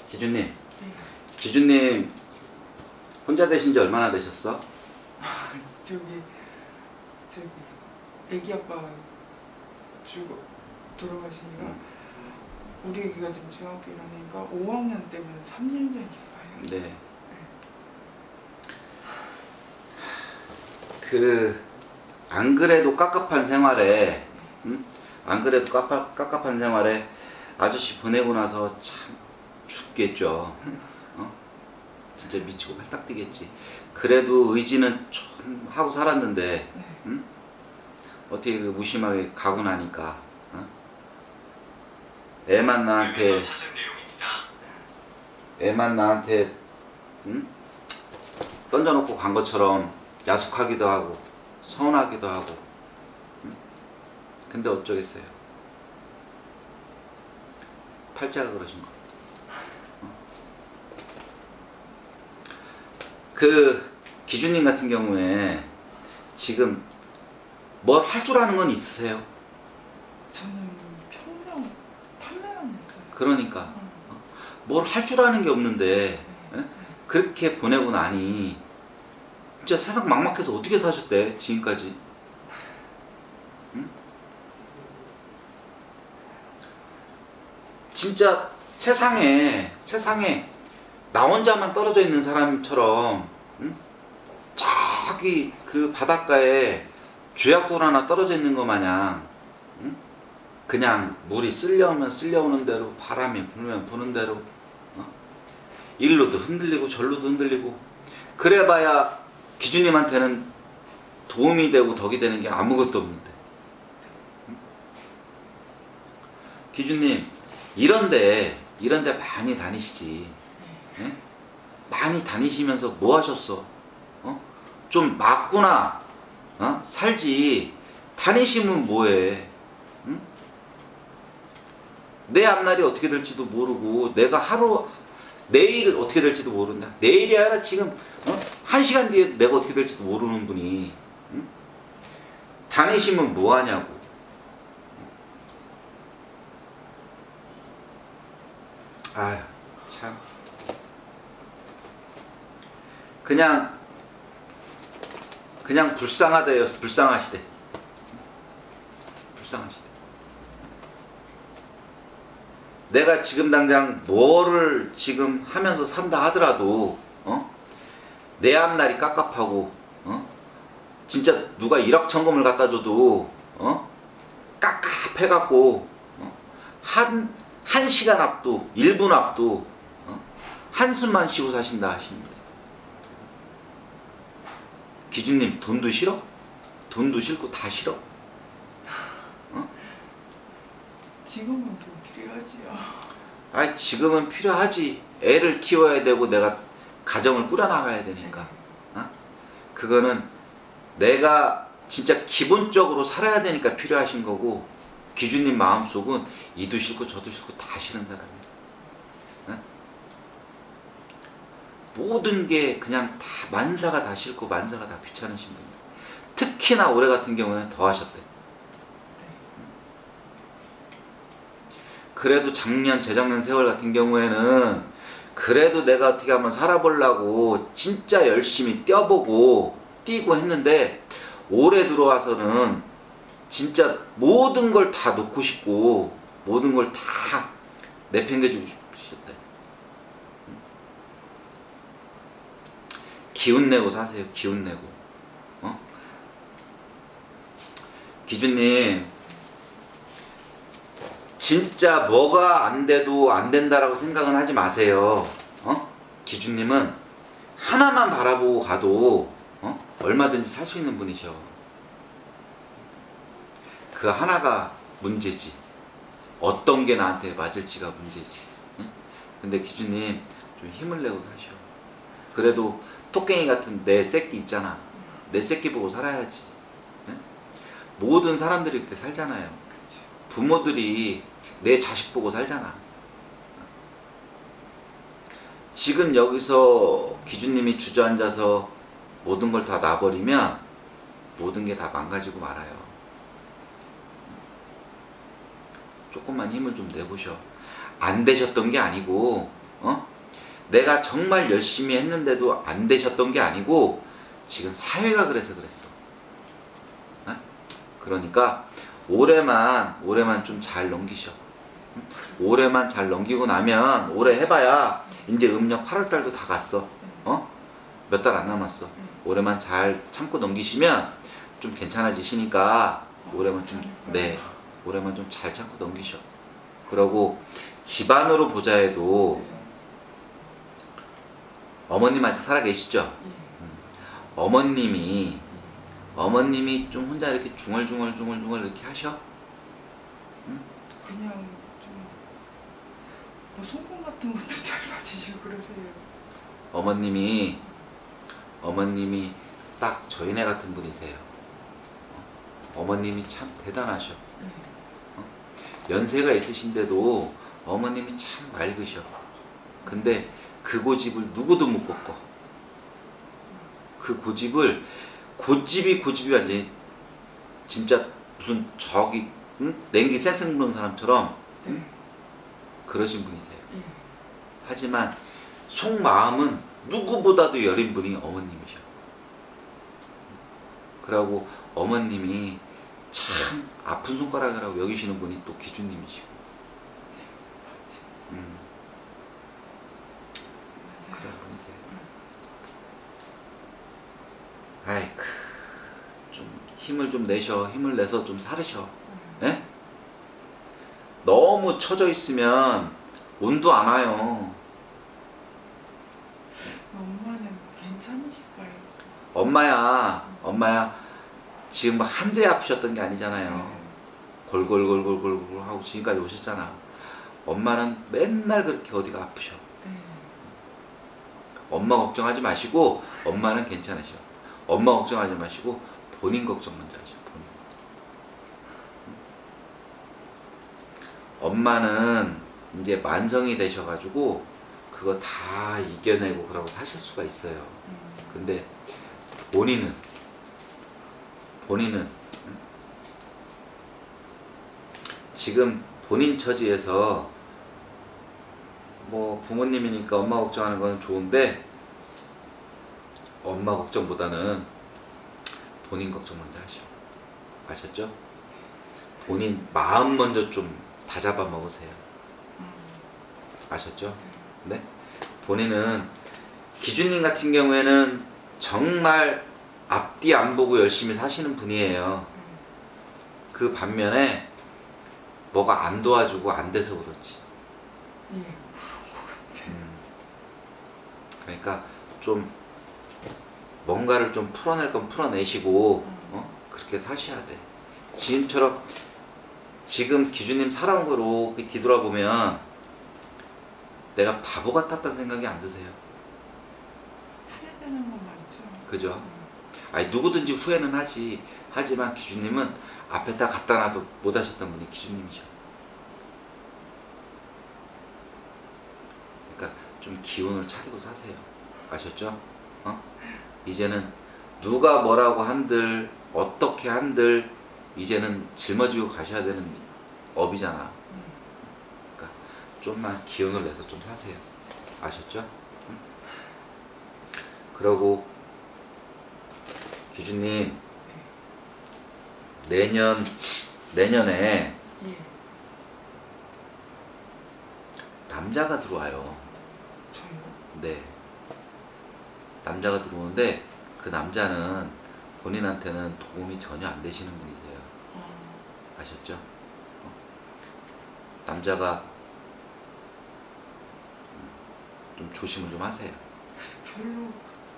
기준님, 네. 기준님 혼자 되신 지 얼마나 되셨어? 저기 애기 아빠 돌아가시니까 우리 애기가 지금 중학교 1학년이니까 5학년 때면 3년 전인가요? 네. 안 그래도 깝깝한 생활에, 안 그래도 깝깝한 생활에 아저씨 보내고 나서 참 죽겠죠. 진짜 미치고 발딱 뛰겠지. 그래도 의지는 좀 하고 살았는데, 네. 어떻게 그 무심하게 가고 나니까, 애만 나한테 던져놓고 간 것처럼 야속하기도 하고 서운하기도 하고. 근데 어쩌겠어요. 팔자가 그러신 거. 기준님 같은 경우에 지금 뭘 할 줄 아는 건 있으세요? 저는 평생 판매만 했어요. 그러니까 뭘 할 줄 아는 게 없는데 그렇게 보내고 나니 진짜 세상 막막해서 어떻게 사셨대 지금까지? 응? 진짜 세상에 나 혼자만 떨어져 있는 사람처럼, 저기 그 바닷가에 쥐약돌 하나 떨어져 있는 것 마냥, 그냥 물이 쓸려오면 쓸려오는 대로, 바람이 불면 부는 대로, 일로도 흔들리고 절로도 흔들리고, 그래봐야 기준님한테는 도움이 되고 덕이 되는 게 아무것도 없는데. 기준님 이런데 많이 다니시지. 네? 많이 다니시면서 뭐 하셨어? 좀 맞구나 살지. 다니시면 뭐해? 응? 내 앞날이 어떻게 될지도 모르고, 내가 내일 어떻게 될지도 모른다. 내일이 아니라 지금 1시간 뒤에 내가 어떻게 될지도 모르는 분이 다니시면 뭐 하냐고. 아휴 참, 그냥 불쌍하대요. 불쌍하시대. 내가 지금 당장 뭐를 지금 하면서 산다 하더라도 내 앞날이 깝깝하고, 진짜 누가 1억 천금을 갖다 줘도 깝깝해갖고, 한 시간 앞도 1분 앞도 한숨만 쉬고 사신다 하시는데, 기준님 돈도 싫어? 돈도 싫고 다 싫어? 지금은 좀 필요하지요. 아이, 지금은 필요하지. 애를 키워야 되고 내가 가정을 꾸려나가야 되니까. 그거는 내가 진짜 기본적으로 살아야 되니까 필요하신 거고, 기준님 마음속은 이도 싫고 저도 싫고 다 싫은 사람이에요. 모든 게 그냥 다 만사가 다 싫고 만사가 다 귀찮으신 분들. 특히나 올해 같은 경우는 더 하셨대. 그래도 작년, 재작년 세월 같은 경우에는 그래도 내가 어떻게 한번 살아보려고 진짜 열심히 뛰고 했는데, 올해 들어와서는 진짜 모든 걸 다 놓고 싶고 모든 걸 다 내팽개주고 싶으셨대. 기운내고 사세요. 기운내고. 기준님 진짜 뭐가 안 돼도 안 된다라고 생각은 하지 마세요. 기준님은 하나만 바라보고 가도 얼마든지 살 수 있는 분이셔. 그 하나가 문제지. 어떤 게 나한테 맞을지가 문제지. 근데 기준님 좀 힘을 내고 사셔. 그래도 토깽이 같은 내 새끼 있잖아. 내 새끼 보고 살아야지. 모든 사람들이 그렇게 살잖아요. 부모들이 내 자식 보고 살잖아. 지금 여기서 기준님이 주저앉아서 모든 걸 다 놔버리면 모든 게 다 망가지고 말아요. 조금만 힘을 좀 내보셔. 안 되셨던 게 아니고 내가 정말 열심히 했는데도 안 되셨던 게 아니고 지금 사회가 그래서 그랬어. 그러니까 올해만 좀 잘 넘기셔. 올해만 잘 넘기고 나면 올해 해봐야 이제 음력 8월달도 다 갔어. 몇 달 안 남았어. 올해만 잘 참고 넘기시면 좀 괜찮아지시니까 올해만 좀 잘 참고 넘기셔. 그러고 집안으로 보자 해도 어머님 아직 살아계시죠? 어머님이 좀 혼자 이렇게 중얼중얼 이렇게 하셔? 그냥 좀 뭐 소금 같은 것도 잘 맞으시고 그러세요. 어머님이 딱 저희네 같은 분이세요. 어머님이 참 대단하셔. 연세가 있으신데도 어머님이 참 맑으셔. 근데 그 고집을 누구도 못 꺾어. 그 고집이 완전히 진짜 무슨 저기 냉기 쌩쌩 부는 사람처럼 그러신 분이세요. 하지만 속마음은 누구보다도 여린 분이 어머님이셔. 그러고 어머님이 참 아픈 손가락이라고 여기시는 분이 또 기준님이시고. 그런 분이세요. 아이쿠, 좀 힘을 좀 내셔. 힘을 내서 좀 살으셔. 예? 너무 처져 있으면 운도 안 와요. 엄마는 괜찮으실까요? 엄마야 지금 막 한두에 아프셨던 게 아니잖아요. 골골골골골골 하고 지금까지 오셨잖아. 엄마는 맨날 그렇게 어디가 아프셔. 엄마 걱정하지 마시고 엄마는 괜찮으셔. 엄마 걱정하지 마시고 본인 걱정 먼저 하셔. 엄마는 이제 만성이 되셔가지고 그거 다 이겨내고 그러고 사실 수가 있어요. 근데 본인은 지금 본인 처지에서 뭐 부모님이니까 엄마 걱정하는 건 좋은데 엄마 걱정보다는 본인 걱정 먼저 하셔. 아셨죠? 본인 마음 먼저 좀 다잡아 먹으세요. 아셨죠? 네? 본인은 기준님 같은 경우에는 정말 앞뒤 안 보고 열심히 사시는 분이에요. 그 반면에 뭐가 안 도와주고 안 돼서 그렇지. 그러니까 좀 뭔가를 좀 풀어낼 건 풀어내시고 그렇게 사셔야 돼. 지금 기준님 살아온 걸 이렇게 뒤돌아보면 내가 바보 같았다는 생각이 안 드세요? 후회되는 건 많죠. 그죠? 아니 누구든지 후회는 하지. 하지만 기준님은 앞에다 갖다 놔도 못 하셨던 분이 기준님이셔. 그러니까 좀 기운을 차리고 사세요. 아셨죠? 이제는 누가 뭐라고 한들 어떻게 한들 이제는 짊어지고 가셔야 되는 업이잖아. 그러니까 좀만 기운을 내서 좀 사세요. 아셨죠? 그러고 기준님 내년에 남자가 들어와요. 저요? 네. 남자가 들어오는데 그 남자는 본인한테는 도움이 전혀 안 되시는 분이세요. 아셨죠? 남자가 좀 조심을 좀 하세요. 별로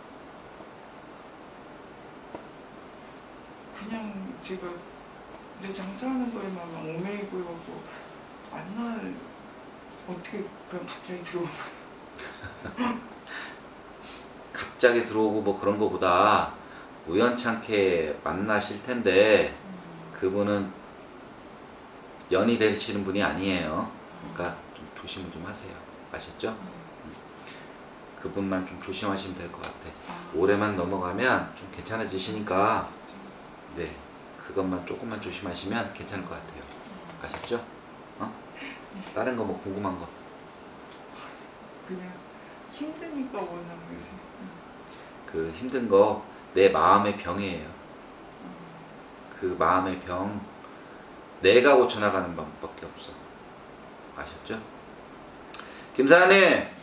그냥 제가 이제 장사하는 거에만 오매이고요. 만날 어떻게 그냥 갑자기 들어오면 갑자기 들어오고 뭐 그런 거보다 우연찮게 만나실 텐데 그분은 연이 되시는 분이 아니에요. 그러니까 좀 조심을 좀 하세요. 아셨죠? 그분만 좀 조심하시면 될 것 같아. 올해만 넘어가면 좀 괜찮아지시니까 네, 그것만 조금만 조심하시면 괜찮을 것 같아요. 아셨죠? 다른 거 뭐 궁금한 거? 그냥 힘드니까 원하는 거지. 그 힘든 거 내 마음의 병이에요. 그 마음의 병 내가 고쳐나가는 방법밖에 없어. 아셨죠? 김사장님